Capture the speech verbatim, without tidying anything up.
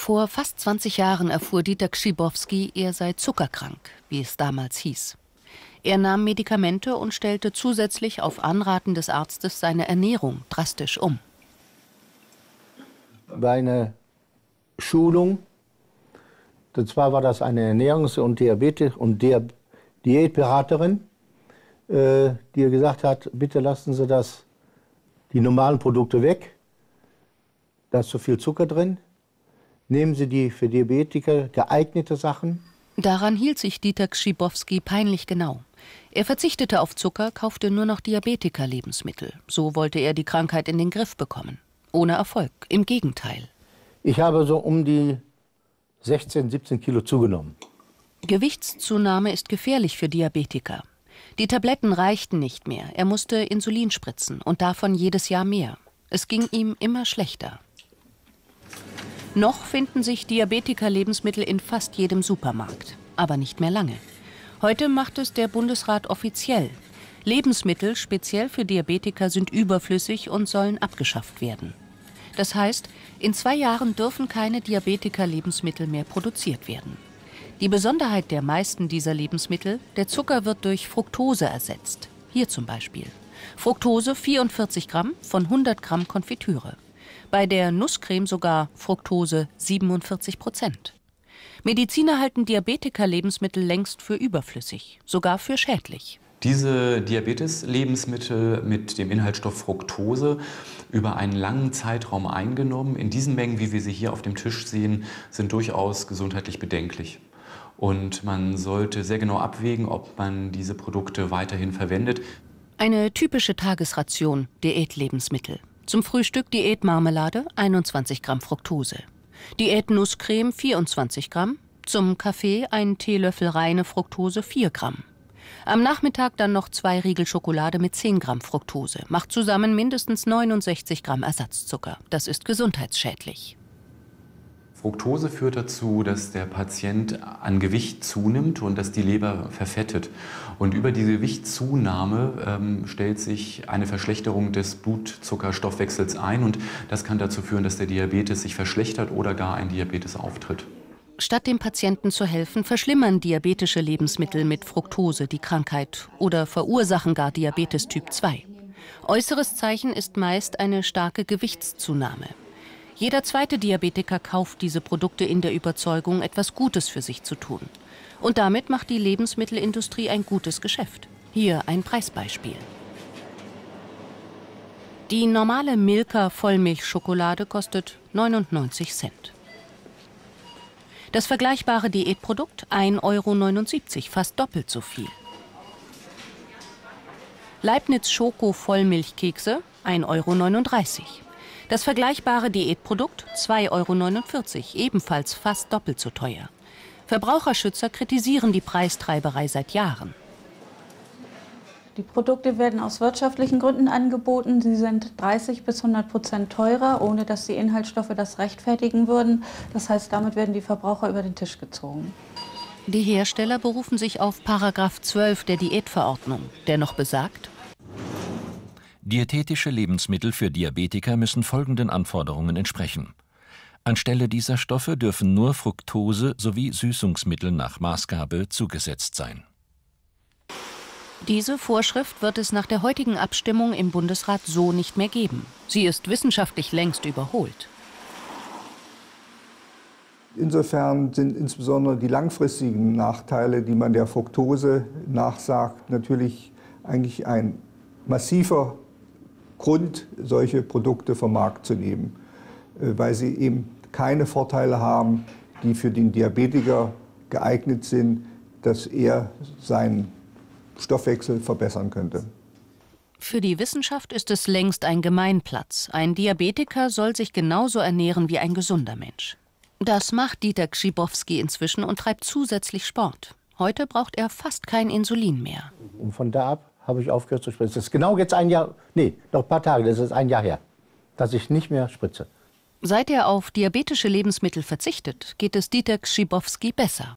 Vor fast zwanzig Jahren erfuhr Dieter Grzybowski, er sei zuckerkrank, wie es damals hieß. Er nahm Medikamente und stellte zusätzlich auf Anraten des Arztes seine Ernährung drastisch um. Bei einer Schulung, und zwar war das eine Ernährungs- und Diabetes- und Di- Diätberaterin, äh, die gesagt hat, bitte lassen Sie das, die normalen Produkte weg, da ist zu viel Zucker drin. Nehmen Sie die für Diabetiker geeignete Sachen. Daran hielt sich Dieter Grzybowski peinlich genau. Er verzichtete auf Zucker, kaufte nur noch Diabetiker-Lebensmittel. So wollte er die Krankheit in den Griff bekommen. Ohne Erfolg, im Gegenteil. Ich habe so um die sechzehn, siebzehn Kilo zugenommen. Gewichtszunahme ist gefährlich für Diabetiker. Die Tabletten reichten nicht mehr. Er musste Insulin spritzen und davon jedes Jahr mehr. Es ging ihm immer schlechter. Noch finden sich Diabetiker-Lebensmittel in fast jedem Supermarkt, aber nicht mehr lange. Heute macht es der Bundesrat offiziell. Lebensmittel speziell für Diabetiker sind überflüssig und sollen abgeschafft werden. Das heißt, in zwei Jahren dürfen keine Diabetiker-Lebensmittel mehr produziert werden. Die Besonderheit der meisten dieser Lebensmittel: der Zucker wird durch Fructose ersetzt. Hier zum Beispiel. Fructose vierundvierzig Gramm von hundert Gramm Konfitüre. Bei der Nusscreme sogar Fructose siebenundvierzig Prozent. Mediziner halten Diabetiker-Lebensmittel längst für überflüssig, sogar für schädlich. Diese Diabetes-Lebensmittel mit dem Inhaltsstoff Fructose über einen langen Zeitraum eingenommen, in diesen Mengen, wie wir sie hier auf dem Tisch sehen, sind durchaus gesundheitlich bedenklich. Und man sollte sehr genau abwägen, ob man diese Produkte weiterhin verwendet. Eine typische Tagesration Diätlebensmittel. Zum Frühstück Diätmarmelade, einundzwanzig Gramm Fructose. Diätnusscreme, vierundzwanzig Gramm. Zum Kaffee ein Teelöffel reine Fructose, vier Gramm. Am Nachmittag dann noch zwei Riegel Schokolade mit zehn Gramm Fructose. Macht zusammen mindestens neunundsechzig Gramm Ersatzzucker. Das ist gesundheitsschädlich. Fructose führt dazu, dass der Patient an Gewicht zunimmt und dass die Leber verfettet. Und über die Gewichtszunahme ähm, stellt sich eine Verschlechterung des Blutzuckerstoffwechsels ein. Und das kann dazu führen, dass der Diabetes sich verschlechtert oder gar ein Diabetes auftritt. Statt dem Patienten zu helfen, verschlimmern diabetische Lebensmittel mit Fructose die Krankheit oder verursachen gar Diabetes Typ zwei. Äußeres Zeichen ist meist eine starke Gewichtszunahme. Jeder zweite Diabetiker kauft diese Produkte in der Überzeugung, etwas Gutes für sich zu tun. Und damit macht die Lebensmittelindustrie ein gutes Geschäft. Hier ein Preisbeispiel. Die normale Milka Vollmilchschokolade kostet neunundneunzig Cent. Das vergleichbare Diätprodukt ein Euro neunundsiebzig, fast doppelt so viel. Leibniz Schoko Vollmilchkekse ein Euro neununddreißig. Das vergleichbare Diätprodukt zwei Euro neunundvierzig, ebenfalls fast doppelt so teuer. Verbraucherschützer kritisieren die Preistreiberei seit Jahren. Die Produkte werden aus wirtschaftlichen Gründen angeboten. Sie sind dreißig bis hundert Prozent teurer, ohne dass die Inhaltsstoffe das rechtfertigen würden. Das heißt, damit werden die Verbraucher über den Tisch gezogen. Die Hersteller berufen sich auf Paragraph zwölf der Diätverordnung, der noch besagt: Diätetische Lebensmittel für Diabetiker müssen folgenden Anforderungen entsprechen. Anstelle dieser Stoffe dürfen nur Fructose sowie Süßungsmittel nach Maßgabe zugesetzt sein. Diese Vorschrift wird es nach der heutigen Abstimmung im Bundesrat so nicht mehr geben. Sie ist wissenschaftlich längst überholt. Insofern sind insbesondere die langfristigen Nachteile, die man der Fructose nachsagt, natürlich eigentlich ein massiver Grund, solche Produkte vom Markt zu nehmen, weil sie eben keine Vorteile haben, die für den Diabetiker geeignet sind, dass er seinen Stoffwechsel verbessern könnte. Für die Wissenschaft ist es längst ein Gemeinplatz. Ein Diabetiker soll sich genauso ernähren wie ein gesunder Mensch. Das macht Dieter Grzybowski inzwischen und treibt zusätzlich Sport. Heute braucht er fast kein Insulin mehr. Und von da ab habe ich aufgehört zu spritzen. Das ist genau jetzt ein Jahr, nee, noch ein paar Tage, das ist ein Jahr her, dass ich nicht mehr spritze. Seit er auf diabetische Lebensmittel verzichtet, geht es Dieter Grzybowski besser.